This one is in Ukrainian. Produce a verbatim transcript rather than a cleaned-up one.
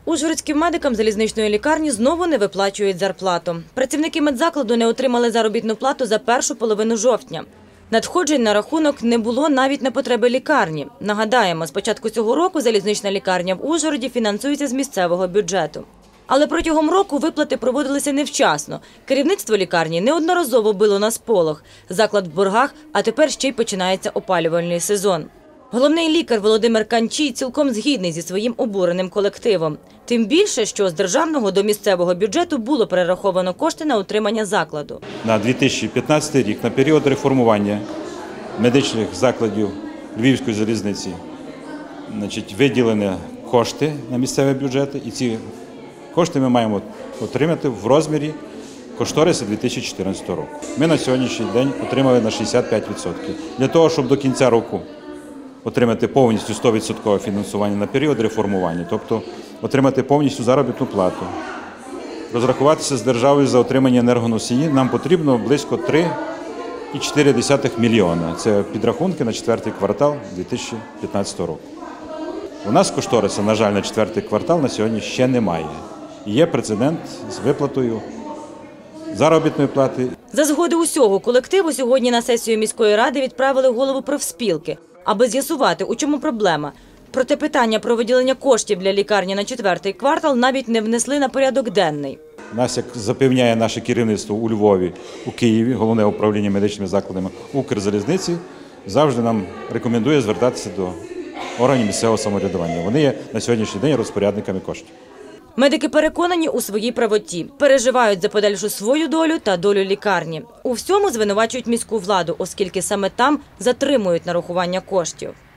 Ужгородським медикам залізничної лікарні знову не виплачують зарплату. Працівники медзакладу не отримали заробітну плату за першу половину жовтня. Надходжень на рахунок не було навіть на потреби лікарні. Нагадаємо, з початку цього року залізнична лікарня в Ужгороді фінансується з місцевого бюджету. Але протягом року виплати проводилися невчасно. Керівництво лікарні неодноразово било на сполох. Заклад в боргах, а тепер ще й починається опалювальний сезон. Головний лікар Володимир Канчій цілком згідний зі своїм обуреним колективом. Тим більше, що з державного до місцевого бюджету було перераховано кошти на утримання закладу. На дві тисячі п'ятнадцятий рік, на період реформування медичних закладів Львівської залізниці, значить, виділені кошти на місцеві бюджети, і ці кошти ми маємо отримати в розмірі кошторису дві тисячі чотирнадцятого року. Ми на сьогоднішній день отримали на шістдесят п'ять відсотків. Для того, щоб до кінця року отримати повністю сто відсотків фінансування на період реформування, тобто отримати повністю заробітну плату, розрахуватися з державою за отримання енергоносії, нам потрібно близько три цілих чотири десятих мільйона. Це підрахунки на четвертий квартал дві тисячі п'ятнадцятого року. У нас кошторису, на жаль, на четвертий квартал на сьогодні ще немає. Є прецедент з виплатою заробітної плати. За згоди усього колективу сьогодні на сесію міської ради відправили голову профспілки, аби з'ясувати, у чому проблема. Проте питання про виділення коштів для лікарні на четвертий квартал навіть не внесли на порядок денний. Нас, як запевняє наше керівництво у Львові, у Києві, Головне управління медичними закладами Укрзалізниці, завжди нам рекомендує звертатися до органів місцевого самоврядування. Вони є на сьогоднішній день розпорядниками коштів. Медики переконані у своїй правоті, переживають за подальшу свою долю та долю лікарні. У всьому звинувачують міську владу, оскільки саме там затримують нарахування коштів.